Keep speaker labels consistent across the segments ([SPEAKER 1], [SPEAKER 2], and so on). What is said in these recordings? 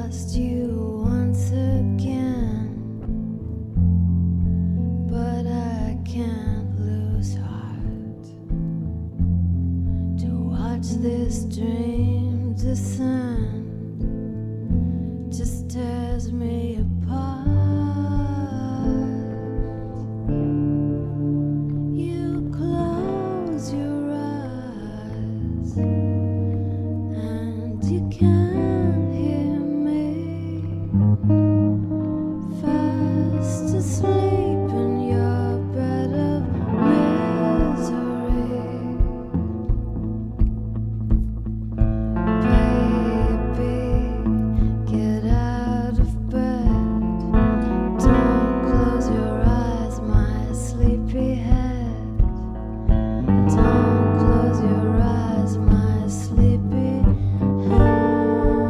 [SPEAKER 1] lost you once again, but I can't lose heart to watch this dream descend. Just tears me apart. You close your eyes and you can't hear me. Fast asleep in your bed of misery. Get out of bed. Don't close your eyes, my sleepy head. Don't close your eyes, my sleepy head.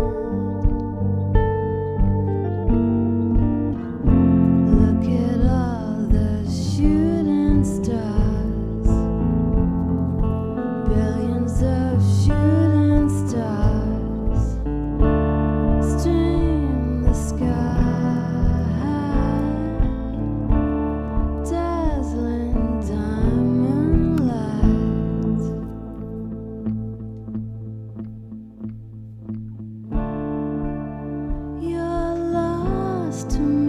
[SPEAKER 1] Look at all the shooting stars. Billions of shooting stars stream the sky, dazzling diamond light. You're lost to me.